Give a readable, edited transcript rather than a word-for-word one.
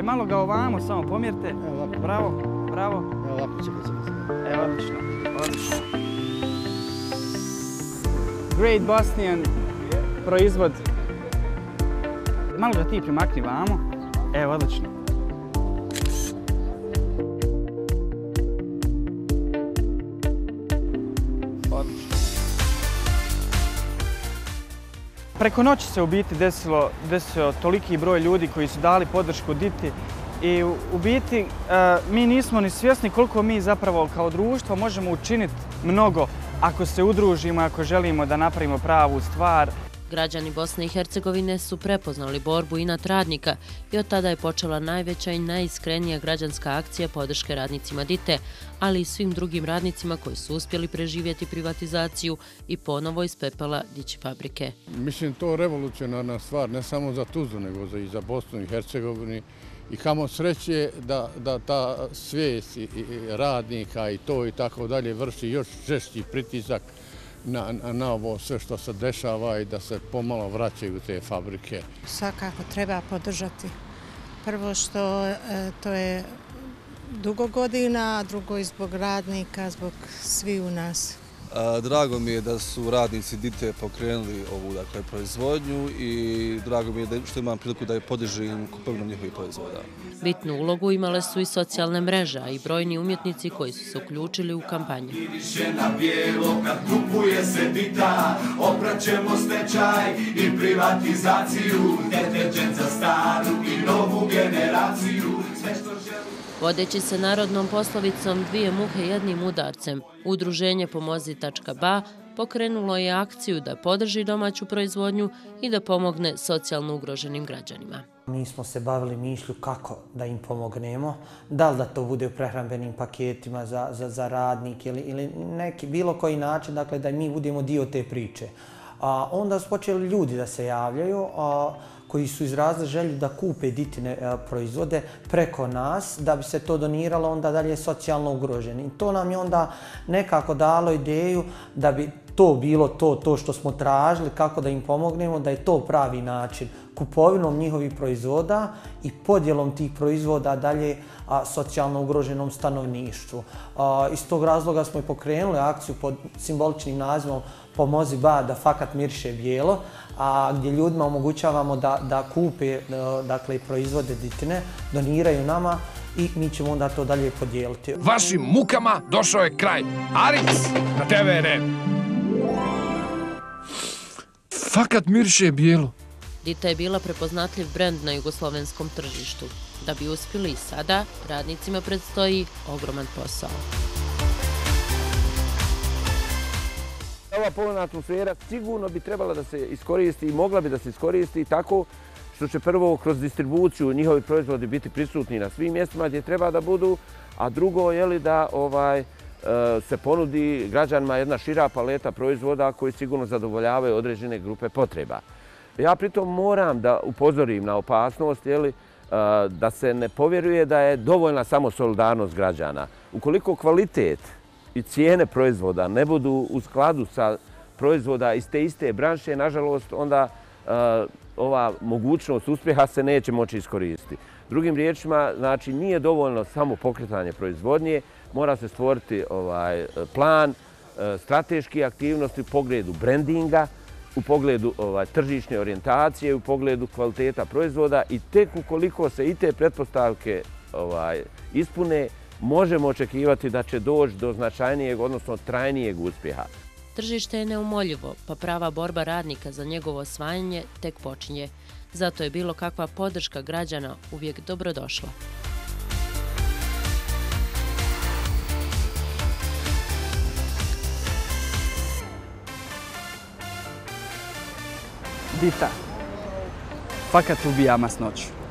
malo ga ovamo, samo pomjerite. Bravo, bravo. Evo ovako, čekaj. Evo, odlično, odlično. Great Bosnian proizvod. Malo ga ti primakni vamo. Evo, odlično. Odlično. Preko noći se u biti desio toliki broj ljudi koji su dali podršku Diti i u biti mi nismo ni svjesni koliko mi zapravo kao društvo možemo učiniti mnogo ako se udružimo, ako želimo da napravimo pravu stvar. Građani Bosne i Hercegovine su prepoznali borbu inat radnika i od tada je počela najveća i najiskrenija građanska akcija podrške radnicima Dite, ali i svim drugim radnicima koji su uspjeli preživjeti privatizaciju i ponovo iz pepela dići fabrike. Mislim, to je revolucionarna stvar, ne samo za Tuzlu, nego i za Bosnu i Hercegovini. I kamo sreće da ta svijest radnika i to i tako dalje vrši još žešći pritisak na ovo sve što se dešava i da se pomalo vraćaju te fabrike. Svakako treba podržati. Prvo što to je dugo godina, a drugo i zbog radnika, zbog svi u nas. Drago mi je da su radnici Dite pokrenuli ovu proizvodnju i drago mi je što imam priliku da je podržim kupovinu njihovih proizvoda. Bitnu ulogu imale su i socijalne mreže, a i brojni umjetnici koji su se uključili u kampanju. Na bijelo kad kupuje se Dita, opraćemo stečaj i privatizaciju, deterđent za staru i novu generaciju. Vodeći se narodnom poslovicom dvije muhe jednim udarcem, udruženje Pomozi.ba pokrenulo je akciju da podrži domaću proizvodnju i da pomogne socijalno ugroženim građanima. Mi smo se bavili mišlju kako da im pomognemo, da li da to bude u prehrambenim paketima za radnike ili neki bilo koji način, dakle da mi budemo dio te priče. Onda su počeli ljudi da se javljaju, koji su izrazili želju da kupe Ditine proizvode preko nas, da bi se to doniralo onda dalje socijalno ugroženi. I to nam je onda nekako dalo ideju da bi to bilo to što smo tražili, kako da im pomognemo, da je to pravi način. Kupovinom njihovih proizvoda i podjelom tih proizvoda dalje socijalno ugroženom stanovništvu. Iz tog razloga smo i pokrenuli akciju pod simboličnim nazivom Pomozi.ba da fakat miriše bijelo, gdje ljudima omogućavamo da kupe proizvode Ditine, doniraju nama i mi ćemo onda to dalje podijeliti. Vašim mukama došao je kraj. Aric na TVR. Fakat miriše bijelo. Dita je bila prepoznatljiv brend na jugoslovenskom tržištu. Da bi uspjeli i sada, radnicima predstoji ogroman posao. Ova povoljna atmosfera sigurno bi trebala da se iskoristi i mogla bi da se iskoristi tako što će prvo kroz distribuciju njihovi proizvodi biti prisutni na svim mjestima gdje treba da budu, a drugo je da se ponudi građanima jedna šira paleta proizvoda koji sigurno zadovoljavaju određene grupe potreba. Ja pritom moram da upozorim na opasnost da se ne povjeruje da je dovoljna samo solidarnost građana. Ukoliko kvalitet i cijene proizvoda ne budu u skladu sa proizvoda iz te iste branše, nažalost, onda ova mogućnost uspjeha se neće moći iskoristiti. Drugim riječima, znači, nije dovoljno samo pokretanje proizvodnje, mora se stvoriti plan, strateški aktivnosti u pogledu brandinga, u pogledu tržišne orijentacije, u pogledu kvaliteta proizvoda i tek ukoliko se i te pretpostavke ispune, možemo očekivati da će doći do značajnijeg, odnosno trajnijeg uspjeha. Tržište je neumoljivo, pa prava borba radnika za njegovo osvajanje tek počinje. Zato je bilo kakva podrška građana uvijek dobrodošla. Dita, fakat ubija masnoću.